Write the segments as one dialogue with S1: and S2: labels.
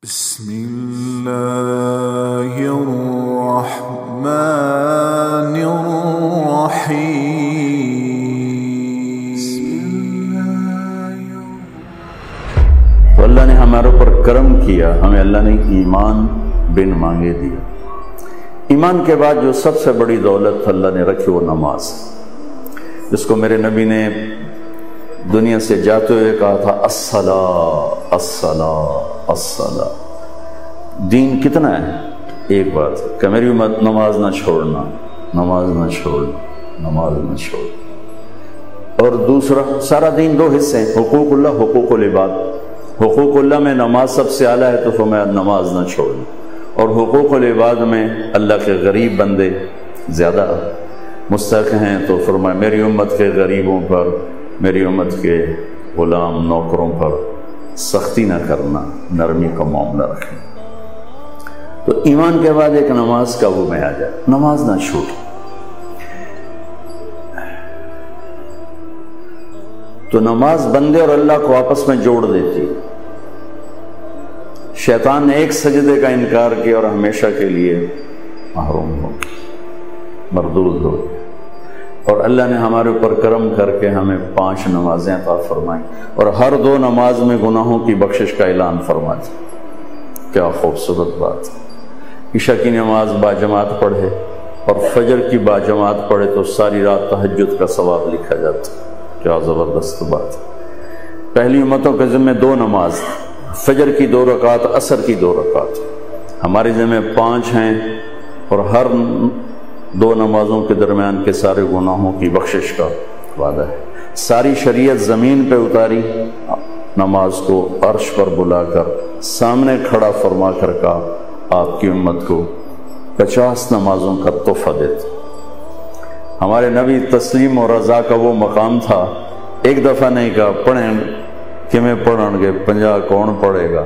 S1: بسم اللہ الرحمن الرحیم۔
S2: تو اللہ نے ہمارے اوپر کرم کیا، ہمیں اللہ نے ایمان بن مانگے دیا۔ ایمان کے بعد جو سب سے بڑی دولت اللہ نے رکھی وہ نماز، جس کو میرے نبی نے دنیا سے جاتے ہوئے کہا تھا الصلاۃ الصلاۃ الصلاۃ۔ دین کتنا ہے؟ ایک بات کہ میری امت نماز نہ چھوڑنا، نماز نہ چھوڑنا، نماز نہ چھوڑنا۔ اور دوسرا سارا دین دو حصے ہیں، حقوق اللہ، حقوق العباد۔ حقوق اللہ میں نماز سب سے اعلیٰ ہے، تو فرمایا نماز نہ چھوڑنا۔ اور حقوق العباد میں اللہ کے غریب بندے زیادہ مستحق ہیں، تو فرمایا میری امت کے غریبوں پر، میری امت کے غلام نوکروں پر سختی نہ کرنا، نرمی کا معاملہ رکھنا۔ تو ایمان کے بعد ایک نماز قابو میں آ جائے، نماز نہ چھوٹ۔ تو نماز بندے اور اللہ کو آپس میں جوڑ دیتی۔ شیطان نے ایک سجدے کا انکار کیا اور ہمیشہ کے لیے محروم ہو، مردود ہو۔ اور اللہ نے ہمارے اوپر کرم کر کے ہمیں 5 نمازیں عطا فرمائیں، اور ہر 2 نماز میں گناہوں کی بخشش کا اعلان فرما دیا۔ کیا خوبصورت بات! عشاء کی نماز باجماعت پڑھے اور فجر کی باجماعت پڑھے تو ساری رات تہجد کا ثواب لکھا جاتا۔ کیا زبردست بات! پہلی امتوں کے ذمہ 2 نماز، فجر کی 2 رکعت، عصر کی 2 رکعت۔ ہمارے ذمہ 5 ہیں، اور ہر 2 نمازوں کے درمیان کے سارے گناہوں کی بخشش کا وعدہ ہے۔ ساری شریعت زمین پہ اتاری، نماز کو عرش پر بلا کر سامنے کھڑا فرما کر کہا آپ کی امت کو 50 نمازوں کا تحفہ دیتے۔ ہمارے نبی تسلیم اور رضا کا وہ مقام تھا، ایک دفعہ نہیں کہا پڑھیں کہ میں پڑھن گے 50 کون پڑھے گا،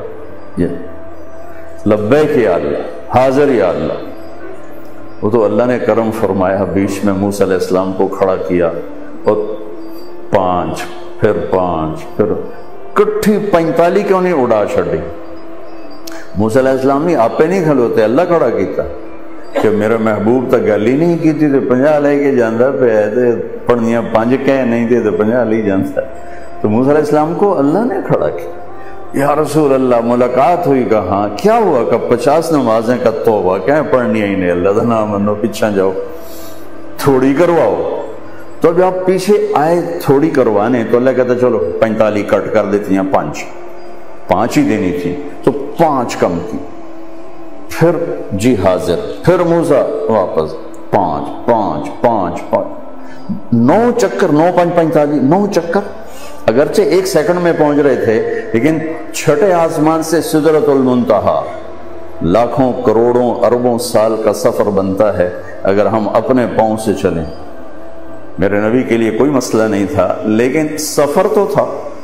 S2: لبیک یا اللہ، حاضر یا اللہ۔ وہ تو اللہ نے کرم فرمایا، بیچ میں موسیٰ علیہ السلام کو کھڑا کیا اور 5 پھر 5 پھر کٹھی 45 کیوں نہیں اڑا چھڑی؟ موسیٰ علیہ السلام نہیں آپ پہ نہیں کھلوتے، اللہ کھڑا کیتا کہ میرا محبوب تک گل ہی نہیں کی تھی، تو 50 لے کے جاندہ پہ ہے، تو پڑھنیاں 5 کہہ نہیں تھے تو 50 لے جاندہ۔ تو موسیٰ علیہ السلام کو اللہ نے کھڑا کیا۔ یا رسول اللہ ملاقات ہوئی، کہا کیا ہوا؟ کہ 50 نمازیں کا توبہ کہیں پڑھنی ہی نہیں، اللہ دھنا منو پیچھا جاؤ، تھوڑی کرواؤ۔ تو جب آپ پیچھے آئے تھوڑی کروانے تو اللہ کہتا چلو 45 کٹ کر دیتی ہیں، 5 ہی دینی تھی تو 5 کم کی، پھر جی حاضر، پھر موسیٰ واپس 5 5 5 5 9 چکر، 9 5 45 9 چکر۔ اگرچہ 1 سیکنڈ میں پہنچ رہے تھے، لیکن چھٹے آسمان سے سدرۃ المنتہا لاکھوں کروڑوں اربوں سال کا سفر بنتا ہے اگر ہم اپنے پاؤں سے چلیں۔ میرے نبی کے لیے کوئی مسئلہ نہیں تھا، لیکن سفر تو تھا۔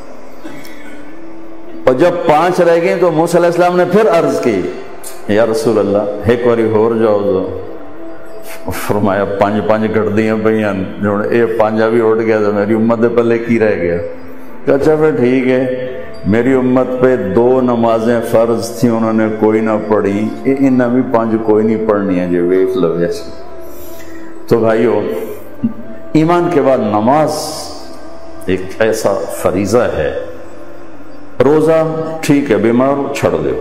S2: اور جب 5 رہ گئے تو موسیٰ علیہ السلام نے پھر عرض کی یا رسول اللہ ایک باری ہور جاؤ دو۔ فرمایا 5 گھٹ دیاں پہیاں، یہ 5 بھی اٹھ گیا تو میری امت دے پلے کی رہ گیا۔ اچھا پھر ٹھیک ہے، میری امت پہ 2 نمازیں فرض تھیں، انہوں نے کوئی نہ پڑھی، انہیں بھی 5 کوئی نہیں پڑھنی ہے، جو ویٹ لو جیسے۔ تو بھائیو، ایمان کے بعد نماز ایک ایسا فریضہ ہے۔ روزہ ٹھیک ہے، بیمار چھڑ دو،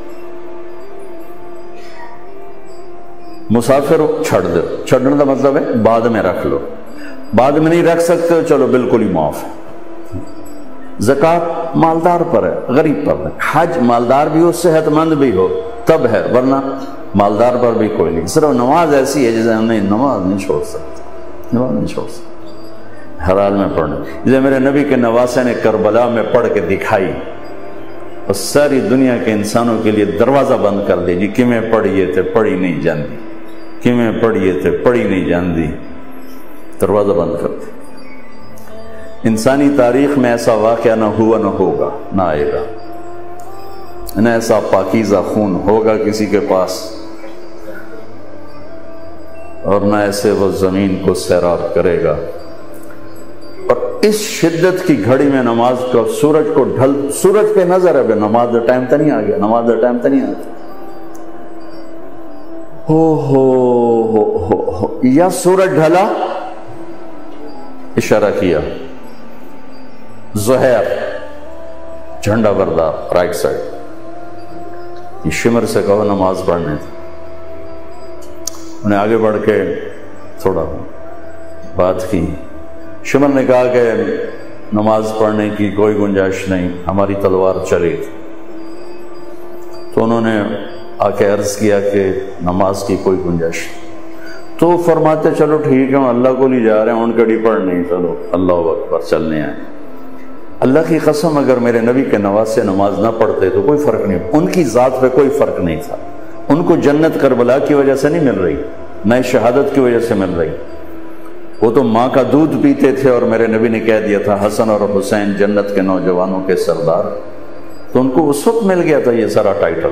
S2: مسافر چھڑ دو، چھڑنے کا مطلب ہے بعد میں رکھ لو، بعد میں نہیں رکھ سکتے ہو چلو بالکل ہی معاف ہے۔ زکوٰۃ مالدار پر ہے، غریب پر ہے۔ حج مالدار بھی ہو، صحت مند بھی ہو تب ہے، ورنہ مالدار پر بھی کوئی نہیں۔ صرف نماز ایسی ہے جسے ہم نے نماز نہیں چھوڑ سکتے، نماز نہیں چھوڑ سکتے، ہر حال میں پڑھنا۔ جسے میرے نبی کے نواسے نے کربلا میں پڑھ کے دکھائی اور ساری دنیا کے انسانوں کے لیے دروازہ بند کر دے جی کیویں پڑھیے تھے پڑھی نہیں جاندی، کیویں پڑھیے تھے پڑھی نہیں جاندی، دروازہ بند کر دے۔ انسانی تاریخ میں ایسا واقعہ نہ ہوا، نہ ہوگا، نہ آئے گا، نہ ایسا پاکیزہ خون ہوگا کسی کے پاس، اور نہ ایسے وہ زمین کو سیراب کرے گا۔ اور اس شدت کی گھڑی میں نماز کا سورج پہ نظر ہے، نماز کا ٹائم تو نہیں آ گیا، نماز کا ٹائم تو نہیں آ گیا، ہو یا سورج ڈھلا، اشارہ کیا زہیر جھنڈا بردار رائٹ سائڈ، یہ شمر سے کہو نماز پڑھنے تھی۔ انہیں آگے بڑھ کے تھوڑا بات کی، شمر نے کہا کہ نماز پڑھنے کی کوئی گنجائش نہیں، ہماری تلوار چلی تھی۔ تو انہوں نے آ کے عرض کیا کہ نماز کی کوئی گنجائش نہیں۔ تو فرماتے چلو ٹھیک ہے، ہم اللہ کو لے جا رہے ہیں، ان کڑی پڑھنے، چلو اللہ اکبر چلنے آئے۔ اللہ کی قسم اگر میرے نبی کے نواسے نماز نہ پڑھتے تو کوئی فرق نہیں، ان کی ذات پہ کوئی فرق نہیں تھا۔ ان کو جنت کربلا کی وجہ سے نہیں مل رہی، نہ شہادت کی وجہ سے مل رہی، وہ تو ماں کا دودھ پیتے تھے، اور میرے نبی نے کہہ دیا تھا حسن اور حسین جنت کے نوجوانوں کے سردار، تو ان کو اس وقت مل گیا تھا یہ سارا ٹائٹل۔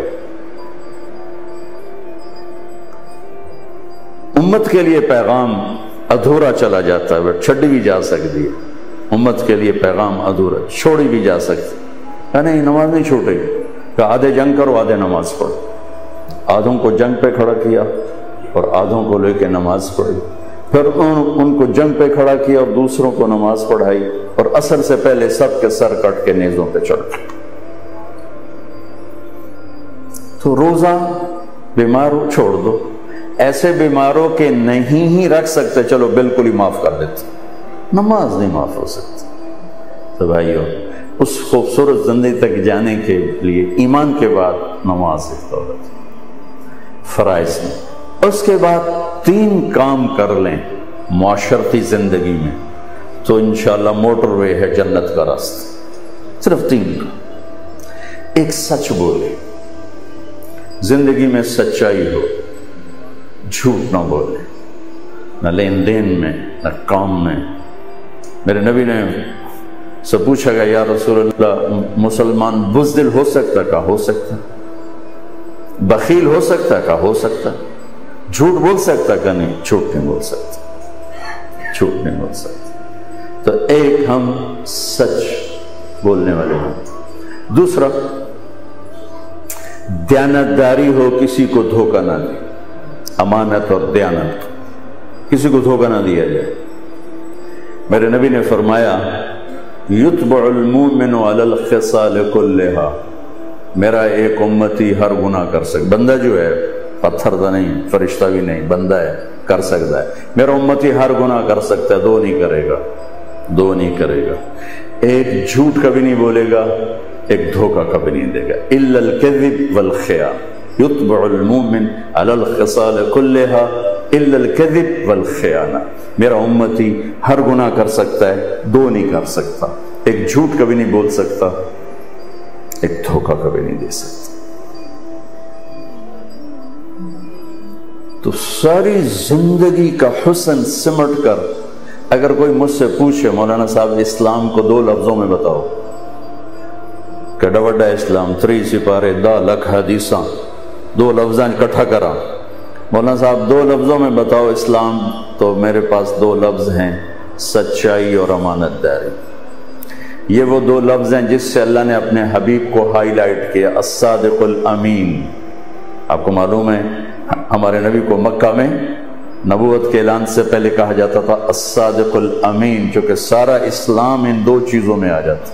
S2: امت کے لیے پیغام ادھورا چلا جاتا ہے، چھڈی بھی جا سکتی ہے، امت کے لیے پیغام ادھورا چھوڑی بھی جا سکتی ہے، نہیں نماز نہیں چھوٹے گی، کہ آدھے جنگ کرو آدھے نماز پڑھو، آدھوں کو جنگ پہ کھڑا کیا اور آدھوں کو لے کے نماز پڑھی، پھر ان کو جنگ پہ کھڑا کیا اور دوسروں کو نماز پڑھائی، اور عصر سے پہلے سب کے سر کٹ کے نیزوں پہ چڑھ گئے۔ تو روزہ بیماروں چھوڑ دو، ایسے بیماروں کے نہیں ہی رکھ سکتے، چلو بالکل ہی معاف کر دیتے، نماز نہیں معاف ہو سکتی۔ تو بھائیو، اس خوبصورت زندگی تک جانے کے لیے ایمان کے بعد نماز ایک دولت فرائض میں، اس کے بعد 3 کام کر لیں معاشرتی زندگی میں تو انشاءاللہ موٹر وے ہے جنت کا راستہ۔ صرف 3 کام۔ ایک، سچ بولے، زندگی میں سچائی ہو، جھوٹ نہ بولے، نہ لین دین میں نہ کام میں۔ میرے نبی نے سے پوچھا گیا یا رسول اللہ مسلمان بزدل ہو سکتا؟ کہا ہو سکتا۔ بخیل ہو سکتا؟ کہا ہو سکتا۔ جھوٹ بول سکتا؟ کہا نہیں، جھوٹ نہیں بول سکتا، جھوٹ نہیں بول سکتا۔ تو ایک ہم سچ بولنے والے ہیں۔ دوسرا، دیانتداری ہو، کسی کو دھوکہ نہ دے، امانت اور دیانت، کسی کو دھوکہ نہ دیا جائے۔ میرے نبی نے فرمایا یتبع المؤمن علی الخصال کلھا، میرا ایک امتی ہر گناہ کر سکتا، بندہ جو ہے پتھر تو نہیں، فرشتہ بھی نہیں، بندہ ہے، کر سکتا ہے، میرا امتی ہر گناہ کر سکتا ہے، 2 نہیں کرے گا، 2 نہیں کرے گا، ایک جھوٹ کبھی نہیں بولے گا، ایک دھوکہ کبھی نہیں دے گا، الا الکذب والخیانہ، یتبع المؤمن علی الخصال کلھا الا الکذب والخیانہ، میرا امتی ہر گناہ کر سکتا ہے، 2 نہیں کر سکتا، ایک جھوٹ کبھی نہیں بول سکتا، ایک دھوکہ کبھی نہیں دے سکتا۔ تو ساری زندگی کا حسن سمٹ کر اگر کوئی مجھ سے پوچھے مولانا صاحب اسلام کو 2 لفظوں میں بتاؤ، کہ ڈوڈا اسلام 3 سپارے 10 لکھ حدیثاں 2 لفظاں اکٹھا کرا، مولانا صاحب 2 لفظوں میں بتاؤ اسلام، تو میرے پاس 2 لفظ ہیں، سچائی اور امانت داری۔ یہ وہ 2 لفظ ہیں جس سے اللہ نے اپنے حبیب کو ہائی لائٹ کیا، الصادق الامین۔ آپ کو معلوم ہے ہمارے نبی کو مکہ میں نبوت کے اعلان سے پہلے کہا جاتا تھا الصادق الامین، چونکہ سارا اسلام ان 2 چیزوں میں آ جاتا۔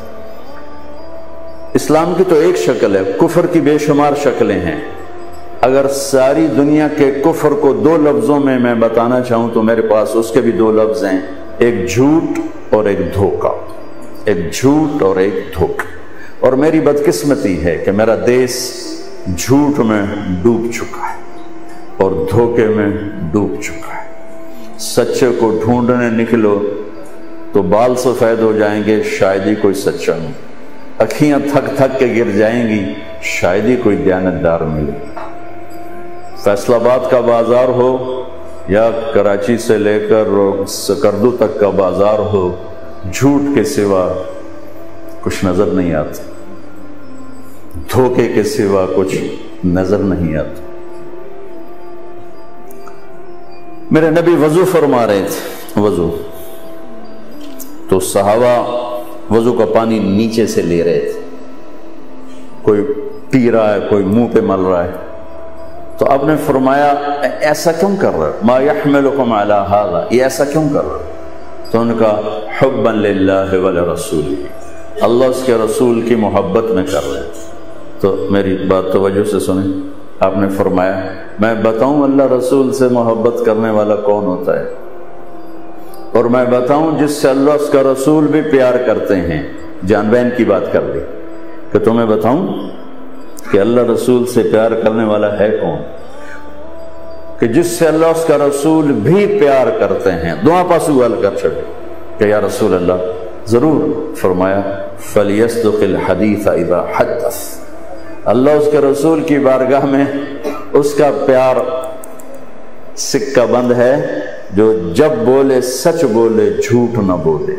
S2: اسلام کی تو ایک شکل ہے، کفر کی بے شمار شکلیں ہیں۔ اگر ساری دنیا کے کفر کو 2 لفظوں میں بتانا چاہوں تو میرے پاس اس کے بھی 2 لفظ ہیں، ایک جھوٹ اور ایک دھوکہ، ایک جھوٹ اور ایک دھوکہ۔ اور میری بدقسمتی ہے کہ میرا دیس جھوٹ میں ڈوب چکا ہے اور دھوکے میں ڈوب چکا ہے۔ سچے کو ڈھونڈنے نکلو تو بال سفید ہو جائیں گے، شاید ہی کوئی سچا نہیں، اکھیاں تھک تھک کے گر جائیں گی، شاید ہی کوئی دیانتدار ملے۔ فیصل آباد کا بازار ہو یا کراچی سے لے کر سکردو تک کا بازار ہو، جھوٹ کے سوا کچھ نظر نہیں آتا، دھوکے کے سوا کچھ نظر نہیں آتا۔ میرے نبی وضو فرما رہے تھے، وضو تو صحابہ وضو کا پانی نیچے سے لے رہے تھے، کوئی پی رہا ہے، کوئی منہ پہ مل رہا ہے، تو آپ نے فرمایا ایسا کیوں کر رہے ہو؟ ما یحملکم علی ھذا، یہ ایسا کیوں کر رہے ہو؟ تو ان کا حبا للہ ولرسولہ، اللہ اس کے رسول کی محبت میں کر رہے ہیں۔ تو میری بات توجہ سے سنیں، آپ نے فرمایا میں بتاؤں اللہ رسول سے محبت کرنے والا کون ہوتا ہے، اور میں بتاؤں جس سے اللہ اس کا رسول بھی پیار کرتے ہیں۔ جان بہن کی بات کر لی کہ تمہیں بتاؤں کہ اللہ رسول سے پیار کرنے والا ہے کون، کہ جس سے اللہ اس کا رسول بھی پیار کرتے ہیں۔ دعا پاسو حل کر چھڑے کہ یا رسول اللہ، ضرور فرمایا فَلْيَصْدُقِ الْحَدِيثَ إِذَا حَدَّثَ، اللہ اس کے رسول کی بارگاہ میں اس کا پیار سکہ بند ہے جو جب بولے سچ بولے، جھوٹ نہ بولے۔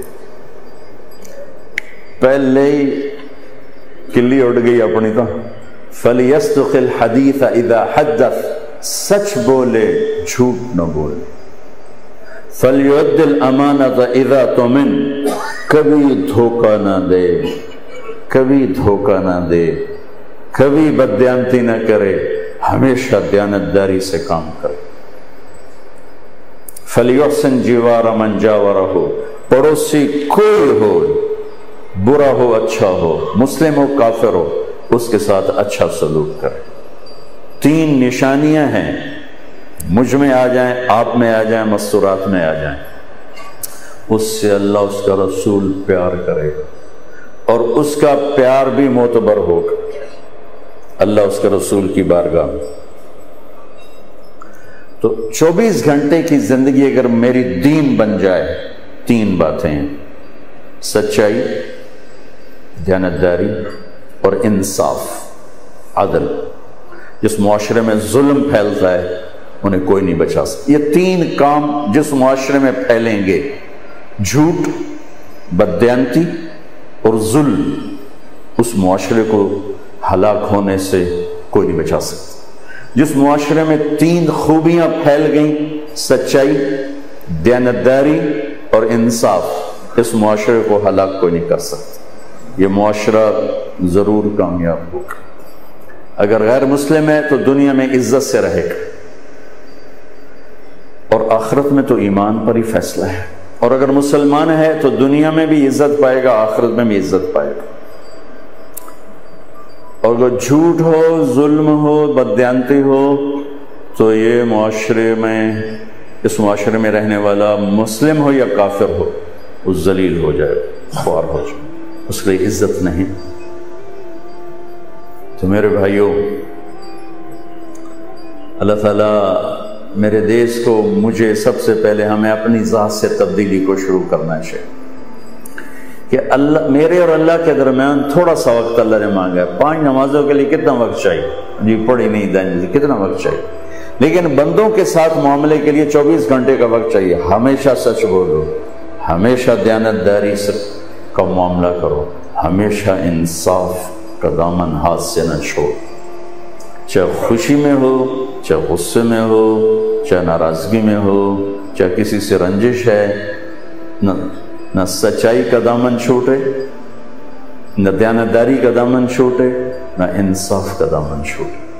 S2: پہلے ہی کلی اڑ گئی اپنی تو فَلْيَصْدُقِ الْحَدِيثَ إِذَا حَدَّثَ، سچ بولے جھوٹ نہ بولے۔ فَلْيُؤَدِّ الْأَمَانَةَ إِذَا تُؤْمِنَ، کبھی دھوکہ نہ دے، کبھی دھوکہ نہ دے، کبھی بددیانتی نہ کرے، ہمیشہ دیانتداری سے کام کرے۔ فَلْيُحْسِنْ جِوَارَ مَنْ جَاوَرَهُ، پڑوسی کوئی ہو، برا ہو اچھا ہو، مسلم ہو کافر ہو، اس کے ساتھ اچھا سلوک کرے۔ تین نشانیاں ہیں، مجھ میں آ جائیں، آپ میں آ جائیں، مستورات میں آ جائیں، اس سے اللہ اس کا رسول پیار کرے گا، اور اس کا پیار بھی معتبر ہوگا اللہ اس کے رسول کی بارگاہ میں۔ تو 24 گھنٹے کی زندگی اگر میری دین بن جائے، تین باتیں ہیں، سچائی، دیانتداری اور انصاف، عدل۔ جس معاشرے میں ظلم پھیلتا ہے انہیں کوئی نہیں بچا سکتا۔ یہ تین کام جس معاشرے میں پھیلیں گے، جھوٹ، بددیانتی اور ظلم، اس معاشرے کو ہلاک ہونے سے کوئی نہیں بچا سکتا۔ جس معاشرے میں تین خوبیاں پھیل گئیں، سچائی، دیانتداری اور انصاف، اس معاشرے کو ہلاک کوئی نہیں کر سکتا۔ یہ معاشرہ ضرور کامیاب ہوگا۔ اگر غیر مسلم ہے تو دنیا میں عزت سے رہے گا، اور آخرت میں تو ایمان پر ہی فیصلہ ہے، اور اگر مسلمان ہے تو دنیا میں بھی عزت پائے گا، آخرت میں بھی عزت پائے گا۔ اور اگر جھوٹ ہو، ظلم ہو، بددیانتی ہو، تو یہ معاشرے میں، اس معاشرے میں رہنے والا مسلم ہو یا کافر ہو، وہ ذلیل ہو جائے، خوار ہو جائے، اس کی عزت نہیں۔ تو میرے بھائیوں، اللہ تعالیٰ میرے دیش کو، مجھے سب سے پہلے ہمیں اپنی ذات سے تبدیلی کو شروع کرنا چاہیے کہ اللہ، میرے اور اللہ کے درمیان تھوڑا سا وقت اللہ نے مانگا ہے۔ 5 نمازوں کے لیے کتنا وقت چاہیے؟ جی پڑھی نہیں دیں جی، کتنا وقت چاہیے؟ لیکن بندوں کے ساتھ معاملے کے لیے 24 گھنٹے کا وقت چاہیے۔ ہمیشہ سچ بولو، ہمیشہ دیانتداری سے کا معاملہ کرو، ہمیشہ انصاف کا دامن ہاتھ سے نہ چھوڑ، چاہے خوشی میں ہو، چاہے غصے میں ہو، چاہے ناراضگی میں ہو، چاہے کسی سے رنجش ہے، نہ سچائی کا دامن چھوٹے، نہ دیانتداری کا دامن چھوٹے، نہ انصاف کا دامن چھوٹے۔